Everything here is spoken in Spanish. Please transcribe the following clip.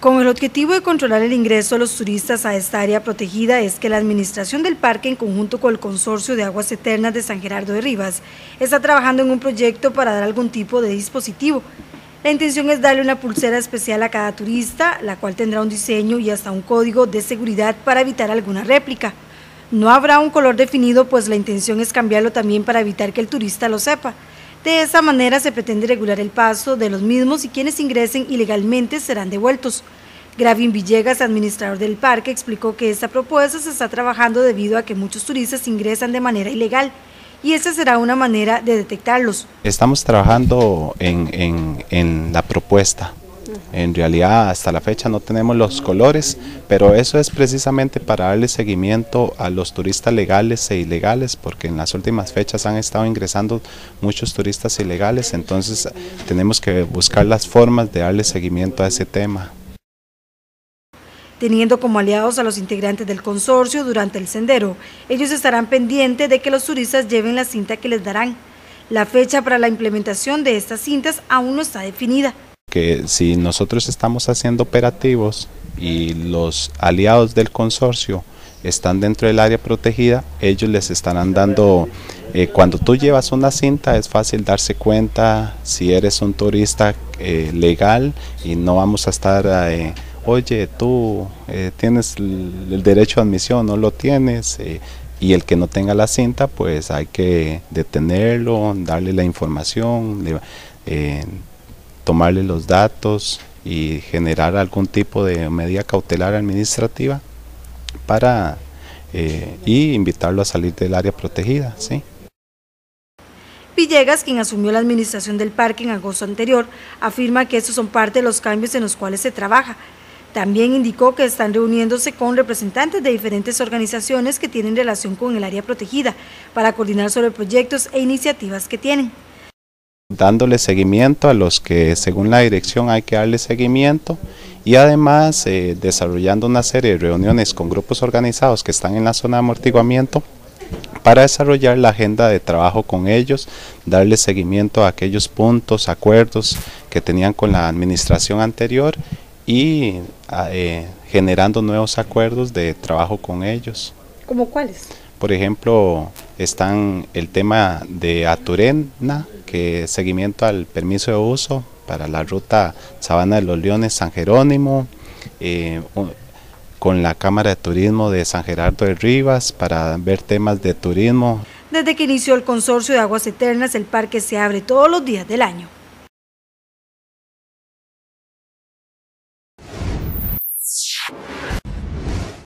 Con el objetivo de controlar el ingreso de los turistas a esta área protegida es que la administración del parque, en conjunto con el Consorcio de Aguas Eternas de San Gerardo de Rivas, está trabajando en un proyecto para dar algún tipo de dispositivo. La intención es darle una pulsera especial a cada turista, la cual tendrá un diseño y hasta un código de seguridad para evitar alguna réplica. No habrá un color definido, pues la intención es cambiarlo también para evitar que el turista lo sepa. De esa manera se pretende regular el paso de los mismos y quienes ingresen ilegalmente serán devueltos. Gravin Villegas, administrador del parque, explicó que esta propuesta se está trabajando debido a que muchos turistas ingresan de manera ilegal y esa será una manera de detectarlos. Estamos trabajando en la propuesta. En realidad hasta la fecha no tenemos los colores, pero eso es precisamente para darle seguimiento a los turistas legales e ilegales, porque en las últimas fechas han estado ingresando muchos turistas ilegales, entonces tenemos que buscar las formas de darle seguimiento a ese tema. Teniendo como aliados a los integrantes del consorcio durante el sendero, ellos estarán pendientes de que los turistas lleven la cinta que les darán. La fecha para la implementación de estas cintas aún no está definida. Que si nosotros estamos haciendo operativos y los aliados del consorcio están dentro del área protegida, ellos les estarán dando, cuando tú llevas una cinta es fácil darse cuenta si eres un turista legal y no vamos a estar, oye, tú tienes el derecho a admisión, no lo tienes, y el que no tenga la cinta pues hay que detenerlo, darle la información, tomarle los datos y generar algún tipo de medida cautelar administrativa para y invitarlo a salir del área protegida, ¿sí? Villegas, quien asumió la administración del parque en agosto anterior, afirma que estos son parte de los cambios en los cuales se trabaja. También indicó que están reuniéndose con representantes de diferentes organizaciones que tienen relación con el área protegida para coordinar sobre proyectos e iniciativas que tienen. Dándole seguimiento a los que según la dirección hay que darle seguimiento y además desarrollando una serie de reuniones con grupos organizados que están en la zona de amortiguamiento para desarrollar la agenda de trabajo con ellos, darle seguimiento a aquellos puntos, acuerdos que tenían con la administración anterior y generando nuevos acuerdos de trabajo con ellos. ¿Cómo cuáles? Por ejemplo, están el tema de Aturena, que es seguimiento al permiso de uso para la ruta Sabana de los Leones San Jerónimo, con la Cámara de Turismo de San Gerardo de Rivas para ver temas de turismo. Desde que inició el Consorcio de Aguas Eternas, el parque se abre todos los días del año.